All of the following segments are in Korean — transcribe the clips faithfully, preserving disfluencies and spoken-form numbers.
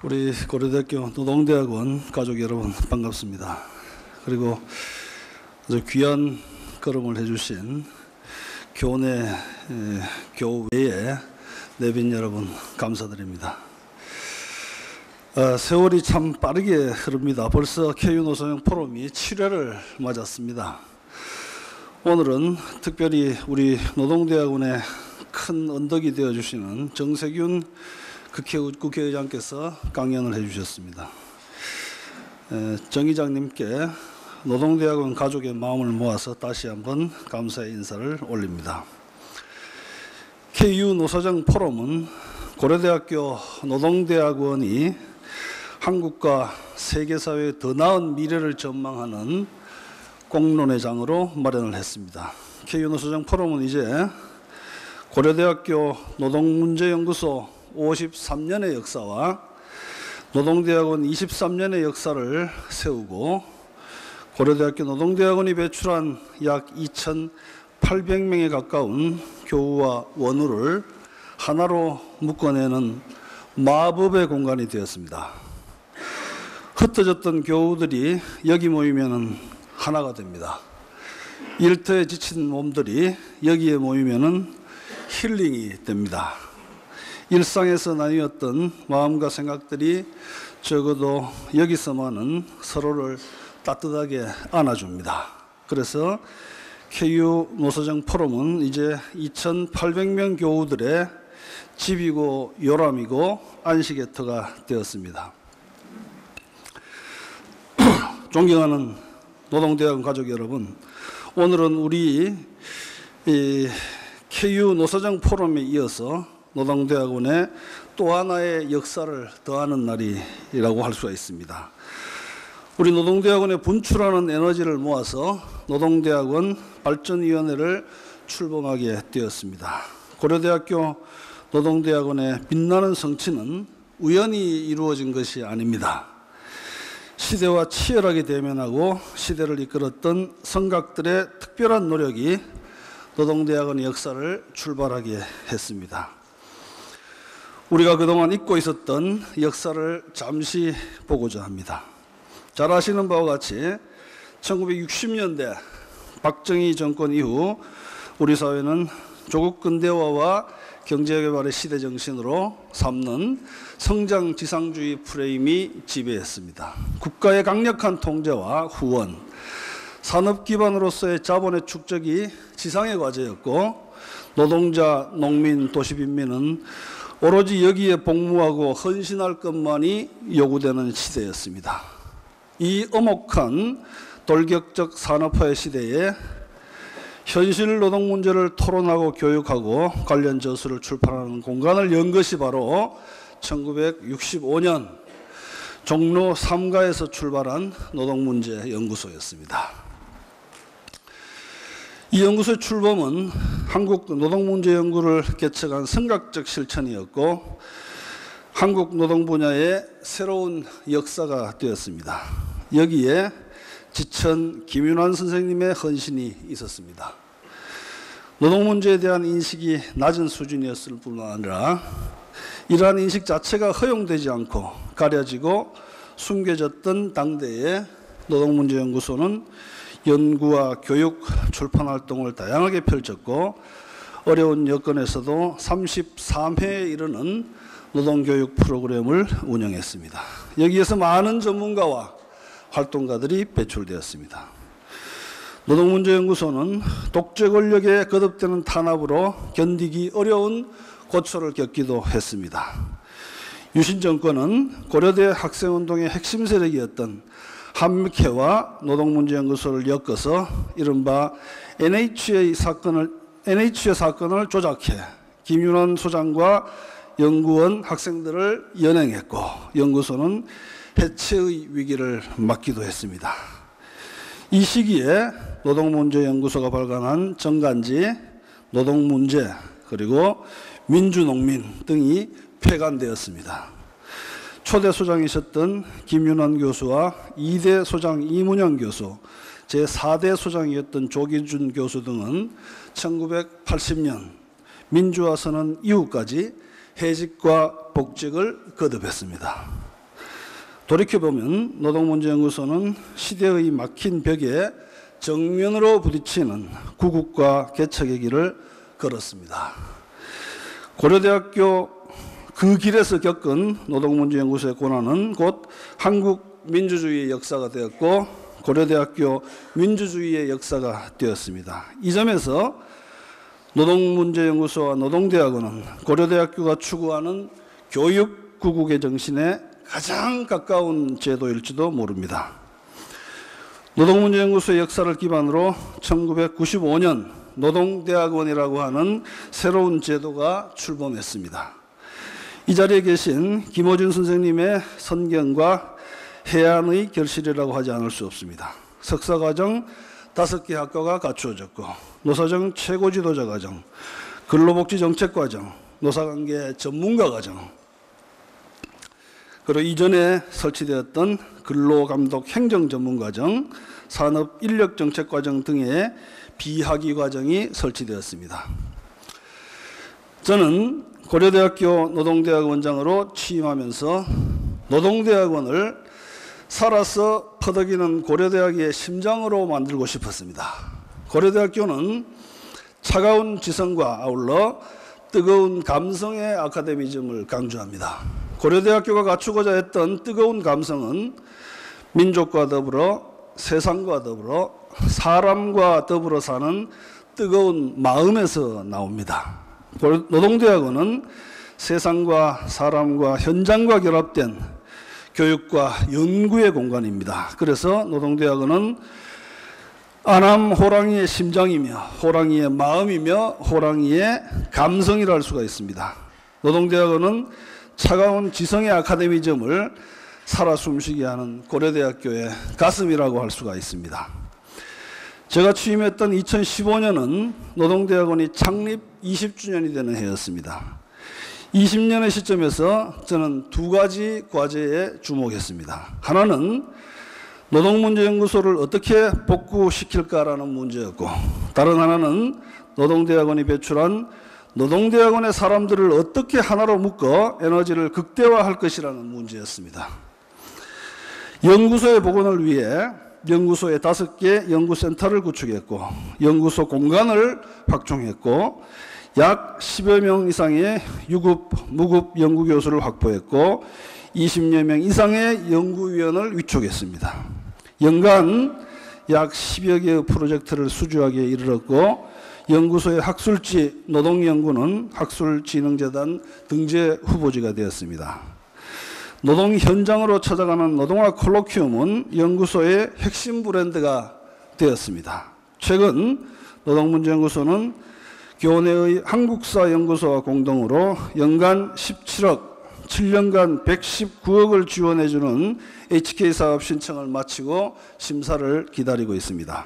우리 고려대학교 노동대학원 가족 여러분 반갑습니다. 그리고 아주 귀한 걸음을 해주신 교내 교외의 내빈 여러분 감사드립니다. 아, 세월이 참 빠르게 흐릅니다. 벌써 케이유 노사정 포럼이 칠 회를 맞았습니다. 오늘은 특별히 우리 노동대학원의 큰 언덕이 되어주시는 정세균 국회의장께서 강연을 해주셨습니다. 정 의장님께 노동대학원 가족의 마음을 모아서 다시 한번 감사의 인사를 올립니다. 케이유 노사정 포럼은 고려대학교 노동대학원이 한국과 세계사회의 더 나은 미래를 전망하는 공론의 장으로 마련을 했습니다. 케이유 노사정 포럼은 이제 고려대학교 노동문제연구소 오십삼 년의 역사와 노동대학원 이십삼 년의 역사를 세우고 고려대학교 노동대학원이 배출한 약 이천팔백 명에 가까운 교우와 원우를 하나로 묶어내는 마법의 공간이 되었습니다. 흩어졌던 교우들이 여기 모이면 하나가 됩니다. 일터에 지친 몸들이 여기에 모이면 힐링이 됩니다. 일상에서 나뉘었던 마음과 생각들이 적어도 여기서만은 서로를 따뜻하게 안아줍니다. 그래서 케이유 노사정 포럼은 이제 이천팔백 명 교우들의 집이고 요람이고 안식의 터가 되었습니다. 존경하는 노동대학원 가족 여러분, 오늘은 우리 이 케이유 노사정 포럼에 이어서 노동대학원의 또 하나의 역사를 더하는 날이라고 할 수가 있습니다. 우리 노동대학원에 분출하는 에너지를 모아서 노동대학원 발전위원회를 출범하게 되었습니다. 고려대학교 노동대학원의 빛나는 성취는 우연히 이루어진 것이 아닙니다. 시대와 치열하게 대면하고 시대를 이끌었던 성각들의 특별한 노력이 노동대학원의 역사를 출발하게 했습니다. 우리가 그동안 잊고 있었던 역사를 잠시 보고자 합니다. 잘 아시는 바와 같이 천구백육십 년대 박정희 정권 이후 우리 사회는 조국 근대화와 경제개발의 시대 정신으로 삼는 성장지상주의 프레임이 지배했습니다. 국가의 강력한 통제와 후원, 산업 기반으로서의 자본의 축적이 지상의 과제였고 노동자, 농민, 도시빈민은 오로지 여기에 복무하고 헌신할 것만이 요구되는 시대였습니다. 이 엄혹한 돌격적 산업화의 시대에 현실 노동 문제를 토론하고 교육하고 관련 저서를 출판하는 공간을 연 것이 바로 천구백육십오 년 종로 삼가에서 출발한 노동문제연구소였습니다. 이 연구소의 출범은 한국 노동문제연구를 개척한 선각적 실천이었고 한국 노동 분야의 새로운 역사가 되었습니다. 여기에 지천 김윤환 선생님의 헌신이 있었습니다. 노동 문제에 대한 인식이 낮은 수준이었을 뿐만 아니라 이러한 인식 자체가 허용되지 않고 가려지고 숨겨졌던 당대의 노동문제연구소는 연구와 교육, 출판 활동을 다양하게 펼쳤고 어려운 여건에서도 삼십삼 회에 이르는 노동교육 프로그램을 운영했습니다. 여기에서 많은 전문가와 활동가들이 배출되었습니다. 노동문제연구소는 독재 권력에 거듭되는 탄압으로 견디기 어려운 고초를 겪기도 했습니다. 유신 정권은 고려대 학생운동의 핵심 세력이었던 한미회와 노동문제연구소를 엮어서 이른바 엔에이치에이 사건을, 엔에이치에이 사건을 조작해 김윤환 소장과 연구원 학생들을 연행했고 연구소는 해체의 위기를 맞기도 했습니다. 이 시기에 노동문제연구소가 발간한 정간지, 노동문제, 그리고 민주농민 등이 폐간되었습니다. 초대 소장이셨던 김윤환 교수와 이 대 소장 이문영 교수, 제사 대 소장이었던 조기준 교수 등은 천구백팔십 년 민주화 선언 이후까지 해직과 복직을 거듭했습니다. 돌이켜보면 노동문제연구소는 시대의 막힌 벽에 정면으로 부딪히는 구국과 개척의 길을 걸었습니다. 고려대학교 그 길에서 겪은 노동문제연구소의 고난은 곧 한국 민주주의의 역사가 되었고 고려대학교 민주주의의 역사가 되었습니다. 이 점에서 노동문제연구소와 노동대학원은 고려대학교가 추구하는 교육구국의 정신에 가장 가까운 제도일지도 모릅니다. 노동문제연구소의 역사를 기반으로 천구백구십오 년 노동대학원이라고 하는 새로운 제도가 출범했습니다. 이 자리에 계신 김호준 선생님의 선경과 해안의 결실이라고 하지 않을 수 없습니다. 석사과정 다섯 개 학과가 갖추어졌고 노사정 최고지도자 과정, 근로복지정책과정, 노사관계 전문가과정, 그리고 이전에 설치되었던 근로감독 행정전문과정, 산업인력정책과정 등의 비학위 과정이 설치되었습니다. 저는 고려대학교 노동대학원장으로 취임하면서 노동대학원을 살아서 퍼덕이는 고려대학의 심장으로 만들고 싶었습니다. 고려대학교는 차가운 지성과 아울러 뜨거운 감성의 아카데미즘을 강조합니다. 고려대학교가 갖추고자 했던 뜨거운 감성은 민족과 더불어 세상과 더불어 사람과 더불어 사는 뜨거운 마음에서 나옵니다. 노동대학원은 세상과 사람과 현장과 결합된 교육과 연구의 공간입니다. 그래서 노동대학원은 아남 호랑이의 심장이며 호랑이의 마음이며 호랑이의 감성이라 할 수가 있습니다. 노동대학원은 차가운 지성의 아카데미즘을 살아 숨쉬게 하는 고려대학교의 가슴이라고 할 수가 있습니다. 제가 취임했던 이천십오 년은 노동대학원이 창립 이십 주년이 되는 해였습니다. 이십 년의 시점에서 저는 두 가지 과제에 주목했습니다. 하나는 노동문제연구소를 어떻게 복구시킬까라는 문제였고, 다른 하나는 노동대학원이 배출한 노동대학원의 사람들을 어떻게 하나로 묶어 에너지를 극대화할 것이라는 문제였습니다. 연구소의 복원을 위해 연구소에 다섯 개 연구센터를 구축했고 연구소 공간을 확충했고 약 십여 명 이상의 유급, 무급 연구교수를 확보했고 이십여 명 이상의 연구위원을 위촉했습니다. 연간 약 십여 개의 프로젝트를 수주하기에 이르렀고 연구소의 학술지 노동연구는 학술진흥재단 등재 후보지가 되었습니다. 노동 현장으로 찾아가는 노동학 콜로퀴움은 연구소의 핵심 브랜드가 되었습니다. 최근 노동문제연구소는 교내의 한국사연구소와 공동으로 연간 십칠억, 칠 년간 백십구억을 지원해주는 에이치케이 사업 신청을 마치고 심사를 기다리고 있습니다.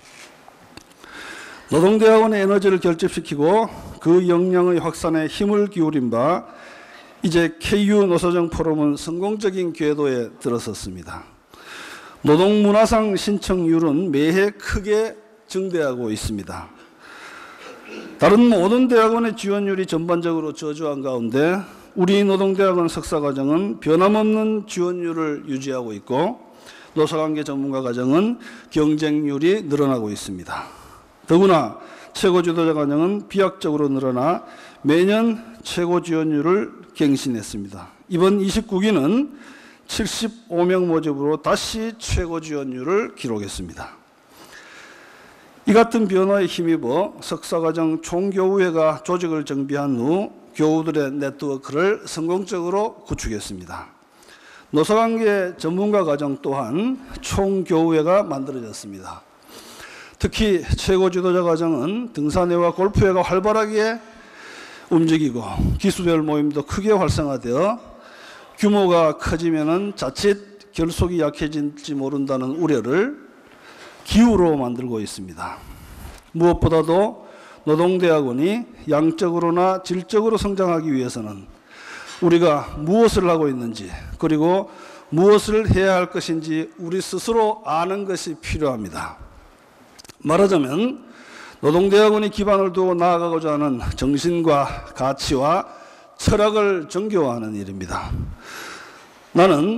노동대학원의 에너지를 결집시키고 그 역량의 확산에 힘을 기울인 바 이제 케이유 노사정 포럼은 성공적인 궤도에 들어섰습니다. 노동문화상 신청률은 매해 크게 증대하고 있습니다. 다른 모든 대학원의 지원율이 전반적으로 저조한 가운데 우리 노동대학원 석사과정은 변함없는 지원율을 유지하고 있고 노사관계 전문가 과정은 경쟁률이 늘어나고 있습니다. 더구나 최고지도자 과정은 비약적으로 늘어나 매년 최고 지원율을 갱신했습니다. 이번 이십구 기는 칠십오 명 모집으로 다시 최고 지원율을 기록했습니다. 이 같은 변화에 힘입어 석사과정 총교우회가 조직을 정비한 후 교우들의 네트워크를 성공적으로 구축했습니다. 노사관계 전문가 과정 또한 총교우회가 만들어졌습니다. 특히 최고지도자 과정은 등산회와 골프회가 활발하게 움직이고 기수별 모임도 크게 활성화되어 규모가 커지면은 자칫 결속이 약해질지 모른다는 우려를 기후로 만들고 있습니다. 무엇보다도 노동대학원이 양적으로나 질적으로 성장하기 위해서는 우리가 무엇을 하고 있는지 그리고 무엇을 해야 할 것인지 우리 스스로 아는 것이 필요합니다. 말하자면 노동대학원이 기반을 두고 나아가고자 하는 정신과 가치와 철학을 정교화하는 일입니다. 나는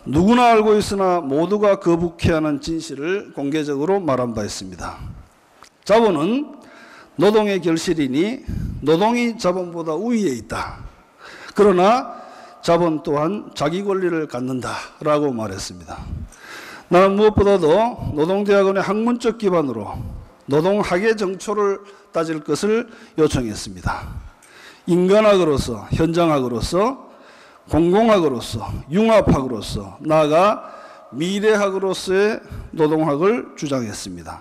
누구나 알고 있으나 모두가 거북해하는 진실을 공개적으로 말한 바 있습니다. 자본은 노동의 결실이니 노동이 자본보다 우위에 있다. 그러나 자본 또한 자기 권리를 갖는다라고 말했습니다. 나는 무엇보다도 노동대학원의 학문적 기반으로 노동학의 정초를 따질 것을 요청했습니다. 인간학으로서, 현장학으로서, 공공학으로서, 융합학으로서, 나아가 미래학으로서의 노동학을 주장했습니다.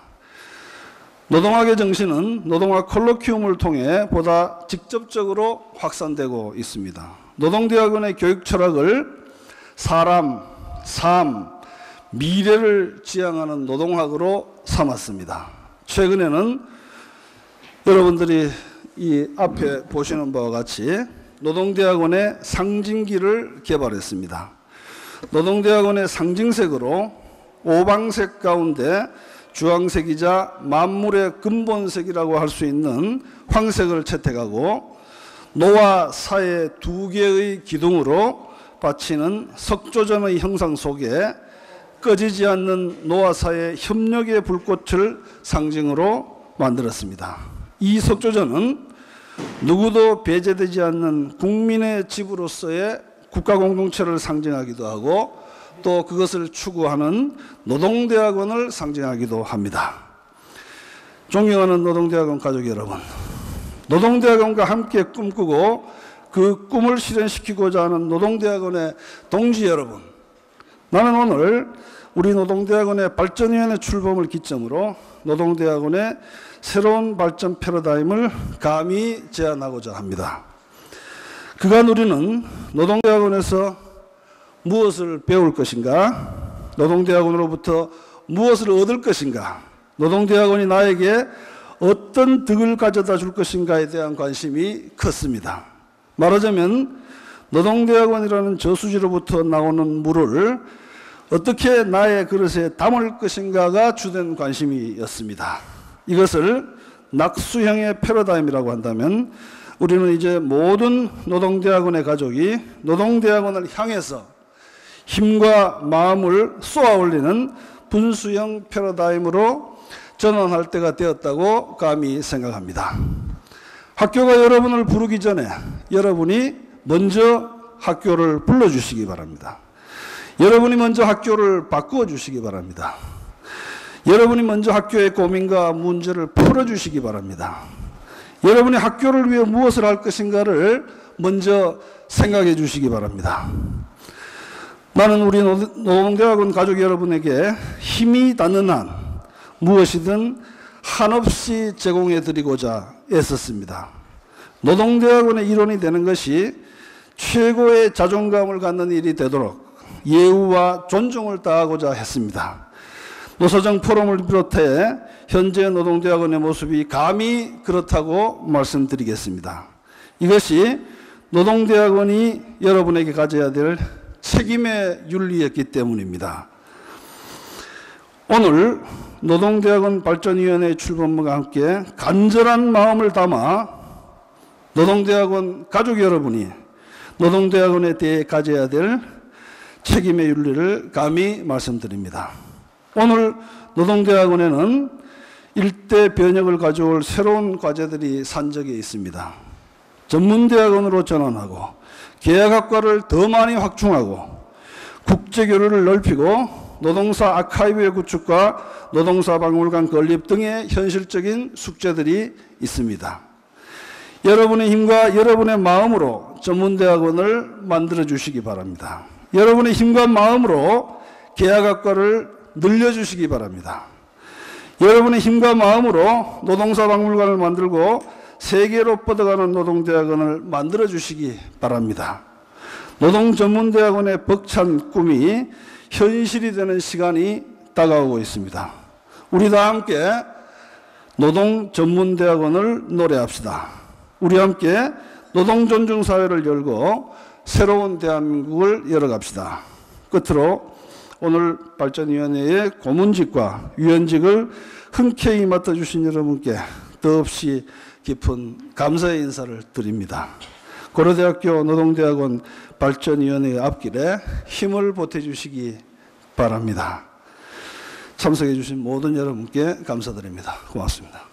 노동학의 정신은 노동학 콜로키움을 통해 보다 직접적으로 확산되고 있습니다. 노동대학원의 교육 철학을 사람, 삶, 미래를 지향하는 노동학으로 삼았습니다. 최근에는 여러분들이 이 앞에 보시는 바와 같이 노동대학원의 상징기를 개발했습니다. 노동대학원의 상징색으로 오방색 가운데 주황색이자 만물의 근본색이라고 할 수 있는 황색을 채택하고 노와 사의 두 개의 기둥으로 받치는 석조전의 형상 속에 꺼지지 않는 노와 사의 협력의 불꽃을 상징으로 만들었습니다. 이 석조전은 누구도 배제되지 않는 국민의 집으로서의 국가공동체를 상징하기도 하고 또 그것을 추구하는 노동대학원을 상징하기도 합니다. 존경하는 노동대학원 가족 여러분, 노동대학원과 함께 꿈꾸고 그 꿈을 실현시키고자 하는 노동대학원의 동지 여러분, 나는 오늘 우리 노동대학원의 발전위원회 출범을 기점으로 노동대학원의 새로운 발전 패러다임을 감히 제안하고자 합니다. 그간 우리는 노동대학원에서 무엇을 배울 것인가? 노동대학원으로부터 무엇을 얻을 것인가? 노동대학원이 나에게 어떤 덕을 가져다 줄 것인가에 대한 관심이 컸습니다. 말하자면 노동대학원이라는 저수지로부터 나오는 물을 어떻게 나의 그릇에 담을 것인가가 주된 관심이었습니다. 이것을 낙수형의 패러다임이라고 한다면 우리는 이제 모든 노동대학원의 가족이 노동대학원을 향해서 힘과 마음을 쏘아 올리는 분수형 패러다임으로 전환할 때가 되었다고 감히 생각합니다. 학교가 여러분을 부르기 전에 여러분이 먼저 학교를 불러주시기 바랍니다. 여러분이 먼저 학교를 바꾸어 주시기 바랍니다. 여러분이 먼저 학교의 고민과 문제를 풀어주시기 바랍니다. 여러분이 학교를 위해 무엇을 할 것인가를 먼저 생각해 주시기 바랍니다. 나는 우리 노동대학원 가족 여러분에게 힘이 닿는 한 무엇이든 한없이 제공해 드리고자 애썼습니다. 노동대학원의 일원이 되는 것이 최고의 자존감을 갖는 일이 되도록 예우와 존중을 다하고자 했습니다. 노사정 포럼을 비롯해 현재 노동대학원의 모습이 감히 그렇다고 말씀드리겠습니다. 이것이 노동대학원이 여러분에게 가져야 될 책임의 윤리였기 때문입니다. 오늘 노동대학원 발전위원회 출범과 함께 간절한 마음을 담아 노동대학원 가족 여러분이 노동대학원에 대해 가져야 될 책임의 윤리를 감히 말씀드립니다. 오늘 노동대학원에는 일대 변혁을 가져올 새로운 과제들이 산적해 있습니다. 전문대학원으로 전환하고 계약학과를 더 많이 확충하고 국제교류를 넓히고 노동사 아카이브의 구축과 노동사 박물관 건립 등의 현실적인 숙제들이 있습니다. 여러분의 힘과 여러분의 마음으로 전문대학원을 만들어 주시기 바랍니다. 여러분의 힘과 마음으로 계약학과를 늘려주시기 바랍니다. 여러분의 힘과 마음으로 노동사 박물관을 만들고 세계로 뻗어가는 노동대학원을 만들어 주시기 바랍니다. 노동전문대학원의 벅찬 꿈이 현실이 되는 시간이 다가오고 있습니다. 우리 다 함께 노동전문대학원을 노래합시다. 우리 함께 노동존중사회를 열고 새로운 대한민국을 열어갑시다. 끝으로 오늘 발전위원회의 고문직과 위원직을 흔쾌히 맡아주신 여러분께 더없이 깊은 감사의 인사를 드립니다. 고려대학교 노동대학원 발전위원회의 앞길에 힘을 보태주시기 바랍니다. 참석해 주신 모든 여러분께 감사드립니다. 고맙습니다.